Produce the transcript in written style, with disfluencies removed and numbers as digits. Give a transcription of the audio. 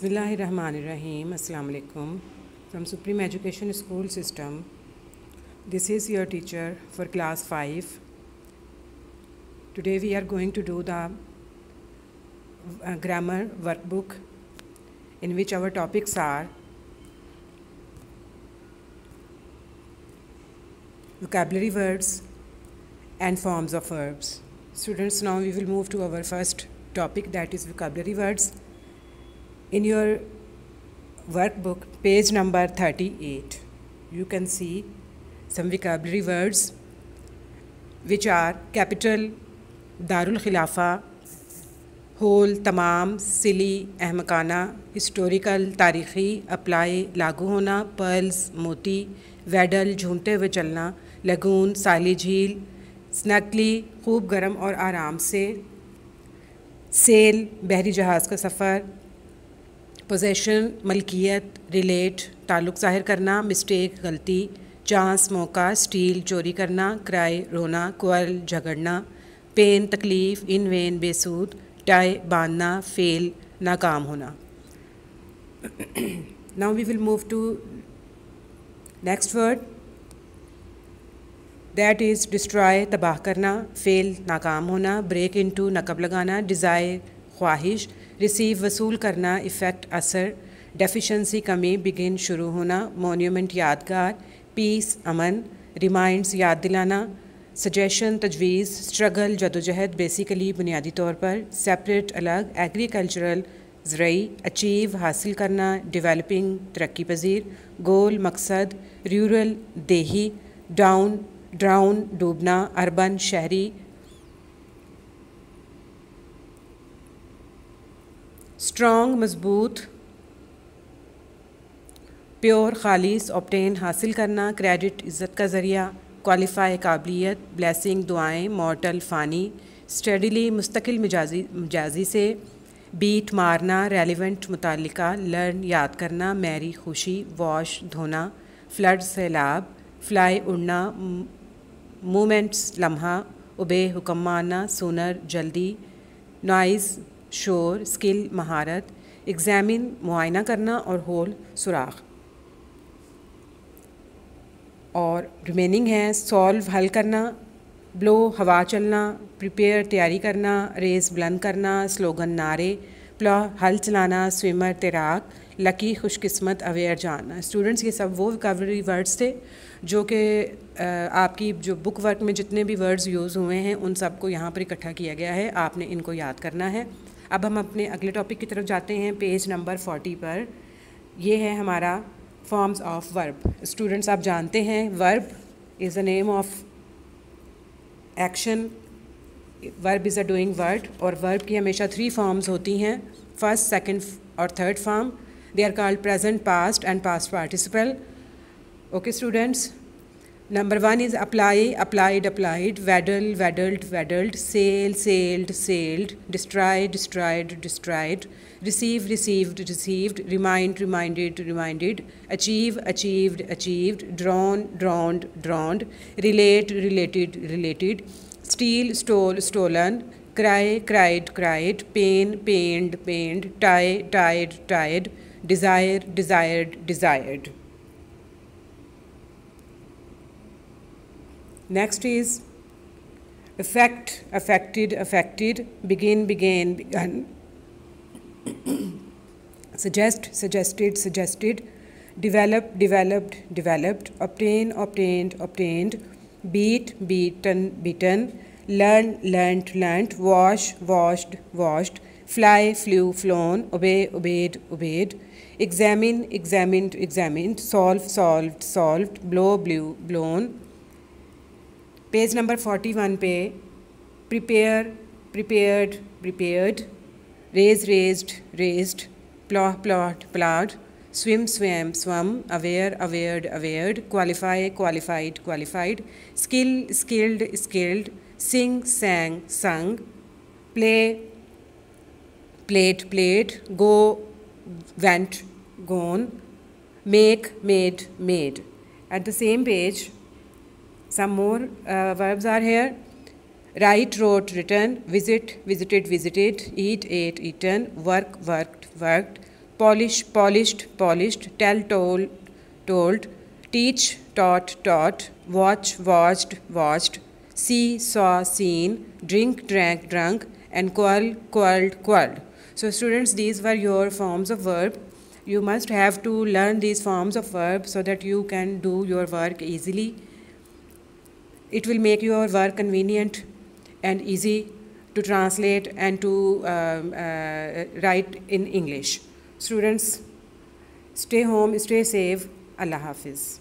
Bismillahirrahmanirrahim. Assalamu alaikum. From Supreme Education School System, this is your teacher for class 5. Today we are going to do the grammar workbook, in which our topics are vocabulary words and forms of verbs. Students, now we will move to our first topic, that is vocabulary words. In your workbook, page number 38, you can see some vocabulary words which are capital, Darul Khilafa, whole, tamam, silly, ahmakana, historical, tarikhi, apply, लागू होना, pearls, मोती, वेडल, झूमते हुए चलना, lagoon, साली झील, snugly, खूब गर्म और आराम से, सेल, बहरी जहाज़ का सफ़र, पोजेशन, मलकियत, रिलेट, ताल्लुक़ ज़ाहिर करना, मिस्टेक, गलती, चांस, मौका, स्टील, चोरी करना, क्राई, रोना, क्वाल, झगड़ना, पेन, तकलीफ़, इन वेन, बेसूद, टाई, बांधना, फेल, नाकाम होना. Now we will move to next word, that is destroy, तबाह करना, फेल, नाकाम होना, break into, नकब लगाना, desire, ख्वाहिश, रिसीव, वसूल करना, इफ़ेक्ट, असर, डेफिशिएंसी, कमी, बिगिन, शुरू होना, मोन्यूमेंट, यादगार, पीस, अमन, रिमाइंड्स, याद दिलाना, सजेशन, तजवीज़, स्ट्रगल, जदोजहद, बेसिकली, बुनियादी तौर पर, सेपरेट, अलग, एग्रीकल्चरल, ज़रई, अचीव, हासिल करना, डेवलपिंग, तरक्की पजीर, गोल, मकसद, रूरल, देही, डाउन, ड्राउन, डूबना, अर्बन, शहरी, स्ट्रॉन्ग, मजबूत, प्योर, खालिस, ऑब्टेन, हासिल करना, क्रेडिट, इज़्ज़त का ज़रिया, क्वालिफाई, काबिलियत, ब्लेसिंग, दुआएं, मॉर्टल, फ़ानी, स्टडीली, मुस्तकिल, मिजाजी से, बीट, मारना, रेलिवेंट, मुतालिका, लर्न, याद करना, मैरी, खुशी, वॉश, धोना, फ्लड, सैलाब, फ्लाई, उड़ना, मूवमेंट्स, लम्हा, उबे, हुक्म मानना, सूनर, जल्दी, नॉइज़, शोर, स्किल, महारत, एग्ज़ामिन, मुआयना करना, और होल, सुराख. और रिमेनिंग है सॉल्व, हल करना, ब्लो, हवा चलना, प्रिपेयर, तैयारी करना, रेस, बुलंद करना, स्लोगन, नारे, प्ला, हल चलाना, स्विमर, तैराक, लकी, खुशकिस्मत, अवेयर, जानना. स्टूडेंट्स, ये सब वो वोकैबुलरी वर्ड्स थे जो कि आपकी जो बुक वर्क में जितने भी वर्ड्स यूज़ हुए हैं उन सबको यहाँ पर इकट्ठा किया गया है. आपने इनको याद करना है. अब हम अपने अगले टॉपिक की तरफ जाते हैं. पेज नंबर 40 पर ये है हमारा फॉर्म्स ऑफ वर्ब. स्टूडेंट्स, आप जानते हैं verb is a name of action. Verb is a doing word, और वर्ब की हमेशा 3 फॉर्म्स होती हैं, फर्स्ट, सेकंड और third form. They are called present, past and past participle. Okay students, number 1 is apply, applied, applied, waddle, waddled, waddled, sail, sailed, sailed, destroy, destroyed, destroyed, receive, received, received, remind, reminded, reminded, achieve, achieved, achieved, drawn, drawned, drawned, relate, related, related, steal, stole, stolen, cry, cried, cried, pain, pained, pained, tie, tied, tied, desire, desired, desired. Next is affect, affected, affected, begin, began, begun, suggest, suggested, suggested, develop, developed, developed, obtain, obtained, obtained, beat, beaten, beaten, learn, learnt, learnt, wash, washed, washed, fly, flew, flown, obey, obeyed, obeyed, examine, examined, examined, solve, solved, solved, blow, blew, blown. Page number 41 पे prepare, prepared, prepared, raise, raised, raised, plot, plot, plot, swim, swam, swum, aware, awared, awared, qualify, qualified, qualified, skill, skilled, skilled, sing, sang, sung, play, played, played, go, went, gone, make, made, made. At the same page, some more verbs are here. Write, wrote, written, visit, visited, visited, eat, ate, eaten, work, worked, worked, polish, polished, polished, tell, told, told, teach, taught, taught, watch, watched, watched, see, saw, seen, drink, drank, drunk, and quarrel, quarreled, quarreled. So students, these were your forms of verb. You must have to learn these forms of verb so that you can do your work easily. It will make your work convenient and easy to translate and to write in English. Students, stay home, stay safe. Allah Hafiz.